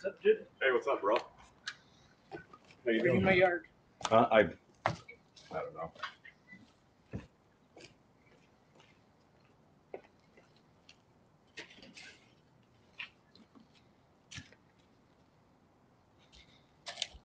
Hey, what's up, bro? How you We're in doing? my yard. I don't know.